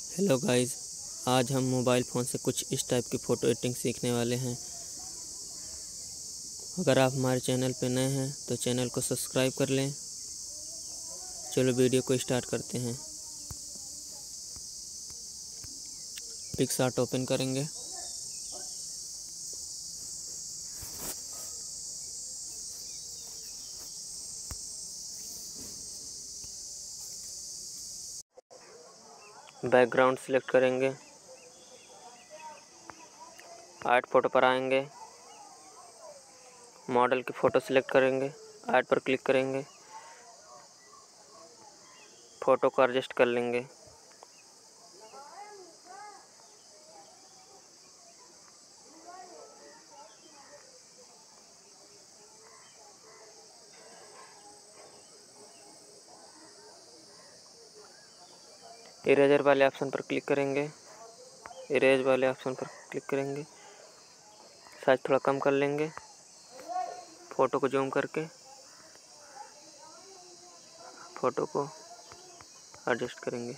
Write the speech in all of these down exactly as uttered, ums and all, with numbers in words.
Hello guys, आज हम mobile phone से कुछ इस टाइप की फ़ोटो एडिटिंग सीखने वाले हैं। अगर आप हमारे चैनल पर नए हैं तो चैनल को सब्सक्राइब कर लें। चलो वीडियो को स्टार्ट करते हैं। पिक्सआर्ट ओपन करेंगे। बैकग्राउंड सिलेक्ट करेंगे। ऐड फ़ोटो पर आएंगे। मॉडल की फ़ोटो सिलेक्ट करेंगे। ऐड पर क्लिक करेंगे। फ़ोटो को एडजस्ट कर लेंगे। इरेजर वाले ऑप्शन पर क्लिक करेंगे। इरेज वाले ऑप्शन पर क्लिक करेंगे। साइज थोड़ा कम कर लेंगे। फ़ोटो को जूम करके फ़ोटो को एडजस्ट करेंगे।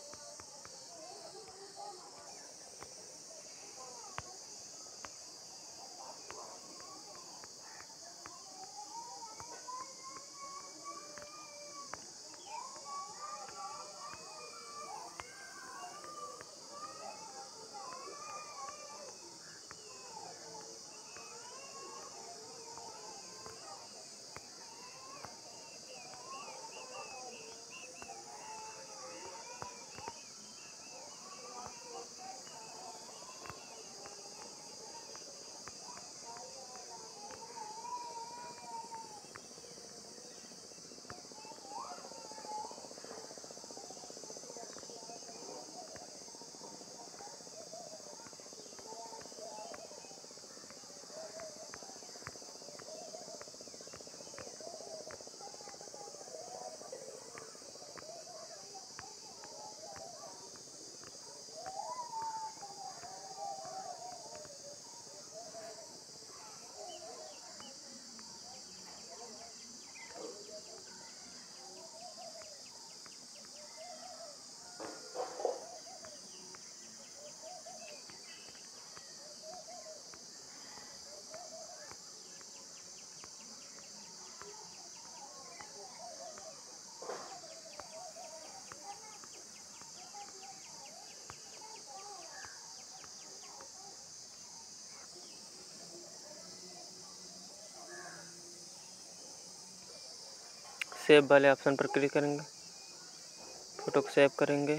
सेव वाले ऑप्शन पर क्लिक करेंगे। फ़ोटो को सेव करेंगे।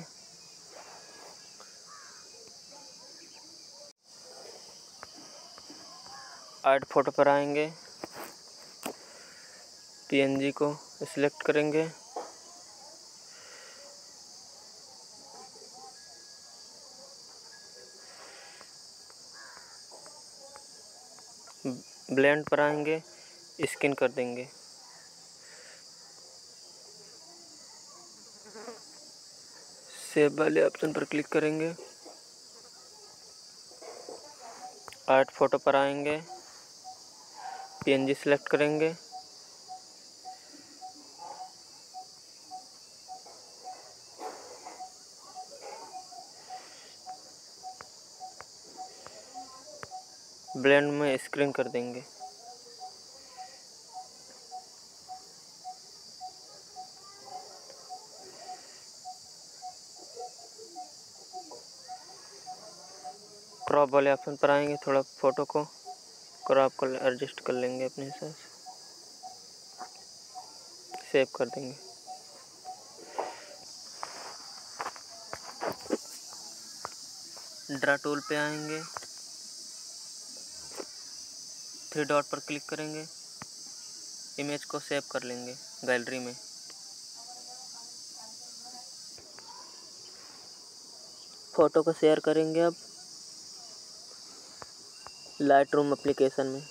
ऐड फ़ोटो पर आएंगे। पीएनजी को सिलेक्ट करेंगे। ब्लेंड पर आएंगे। स्कैन कर देंगे। सेव वाले ऑप्शन पर क्लिक करेंगे। ऐड फ़ोटो पर आएंगे। पीएनजी सिलेक्ट करेंगे। ब्लेंड में स्क्रीन कर देंगे। क्रॉप वाले ऑप्शन पर आएंगे। थोड़ा फ़ोटो को क्रॉप कर एडजस्ट कर लेंगे अपने हिसाब से। सेव कर देंगे। ड्रा टूल पे आएंगे। थ्री डॉट पर क्लिक करेंगे। इमेज को सेव कर लेंगे गैलरी में। फ़ोटो को शेयर करेंगे अब लाइट रूम एप्लीकेशन में।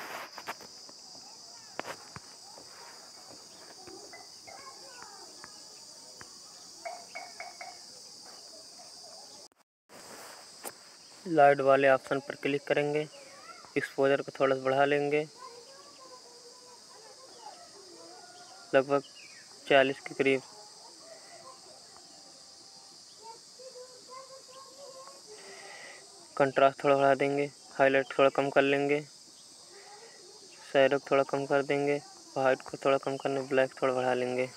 लाइट वाले ऑप्शन पर क्लिक करेंगे। एक्सपोजर को थोड़ा सा बढ़ा लेंगे, लगभग चालीस के करीब। कंट्रास्ट थोड़ा बढ़ा देंगे, हाईलाइट थोड़ा कम कर लेंगे, शैडो थोड़ा कम कर देंगे, वाइट को थोड़ा कम करने, ब्लैक थोड़ा बढ़ा लेंगे।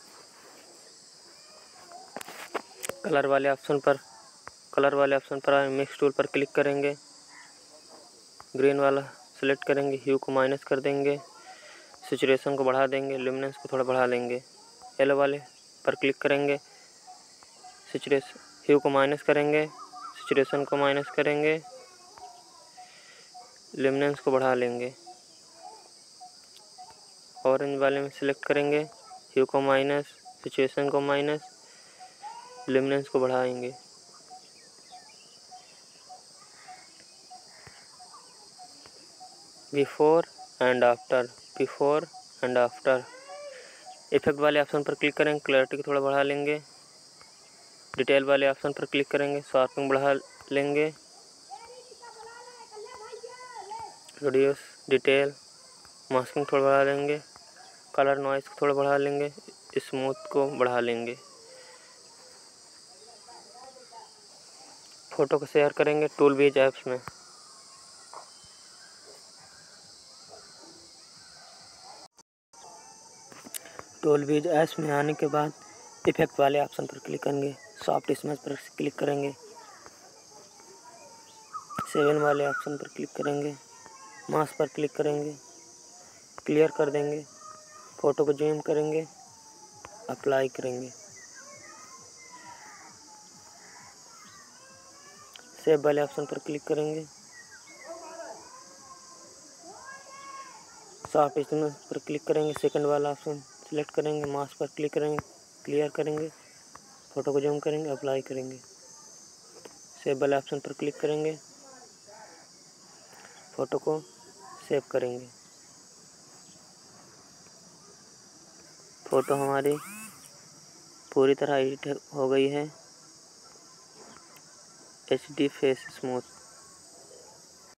कलर वाले ऑप्शन पर कलर वाले ऑप्शन पर आए, मिक्स टूल पर क्लिक करेंगे, ग्रीन वाला सेलेक्ट करेंगे, ह्यू को माइनस कर देंगे, सैचुरेशन को बढ़ा देंगे, ल्यूमिनेंस को थोड़ा बढ़ा लेंगे। येलो वाले पर क्लिक करेंगे, सैचुरेशन ह्यू को माइनस करेंगे, सैचुरेशन को माइनस करेंगे, ल्यूमिनेंस को बढ़ा लेंगे। ऑरेंज वाले में सिलेक्ट करेंगे, ह्यू को माइनस, सैचुरेशन को माइनस, ल्यूमिनेंस को बढ़ाएंगे। Before and after, before and after. Effect वाले ऑप्शन पर क्लिक करेंगे, क्लैरिटी को थोड़ा बढ़ा लेंगे। डिटेल वाले ऑप्शन पर क्लिक करेंगे, शार्पनिंग बढ़ा लेंगे। रेडियस, डिटेल, मास्किंग थोड़ा बढ़ा लेंगे। कलर नॉइस को थोड़ा बढ़ा लेंगे, स्मूथ को बढ़ा लेंगे। फ़ोटो को शेयर करेंगे टूल बेज ऐप्स में। टूल बेज ऐप्स में आने के बाद इफेक्ट वाले ऑप्शन पर क्लिक करेंगे, सॉफ्ट इमेज पर क्लिक करेंगे, सेवन वाले ऑप्शन पर क्लिक करेंगे, मास्क पर क्लिक करेंगे, क्लियर कर देंगे, फ़ोटो को जूम करेंगे, अप्लाई करेंगे। सेव वाले ऑप्शन पर क्लिक करेंगे, सॉफ्ट इमेज पर क्लिक करेंगे, सेकंड वाला ऑप्शन सिलेक्ट करेंगे, मास्क पर क्लिक करेंगे, क्लियर करेंगे, फ़ोटो को जूम करेंगे, अप्लाई करेंगे। सेव वाले ऑप्शन पर क्लिक करेंगे, फ़ोटो को सेव करेंगे। फ़ोटो हमारी पूरी तरह एडिट हो गई है। H D face smooth.